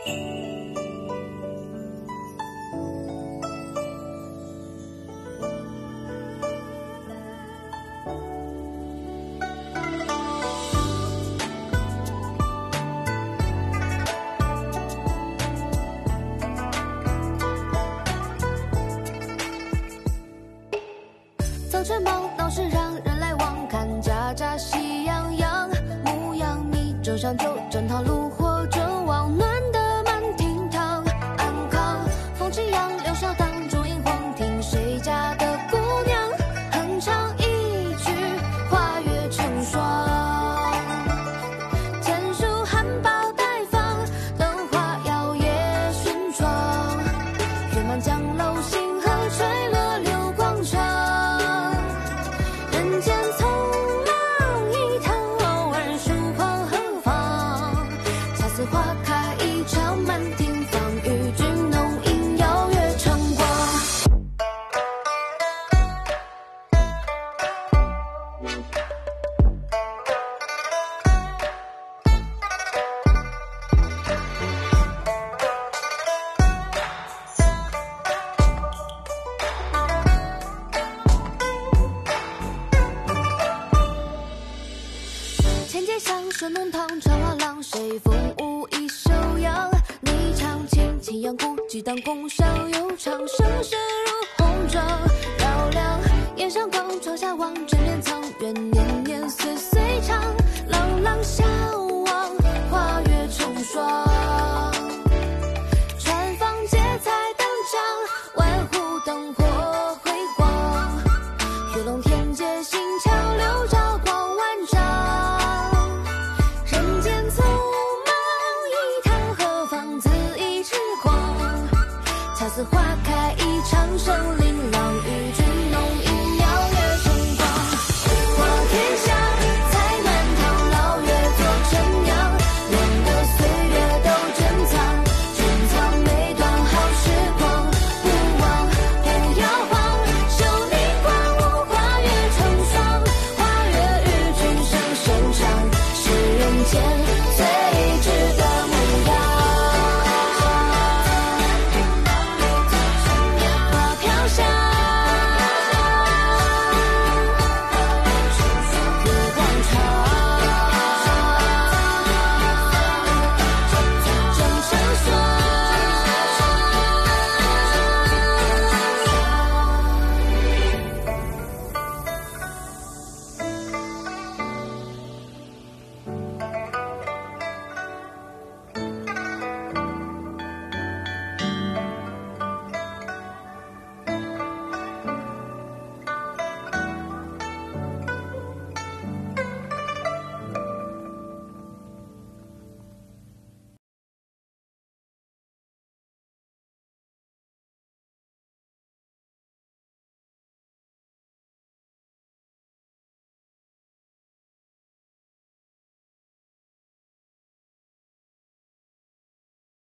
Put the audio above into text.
早晨忙闹市让人来往，看家家喜洋洋，牧羊米舟上酒，蒸汤炉火正旺，暖得满厅堂。安康风起杨柳小荡，烛影晃，听谁家的姑娘哼唱一曲花月成霜。天书含苞待放，灯花摇曳轩窗，月满江楼星河垂落流光长。人间匆忙一趟，偶尔疏狂何妨？恰似花开一场，满庭芳与君浓映邀月成光。千街巷深浓堂，穿花郎，谁风舞一袖扬？你唱轻轻扬鼓，激荡宫上悠长，声势如红妆。绕梁烟上光，窗下望，枕边藏，愿年年岁岁长。朗朗笑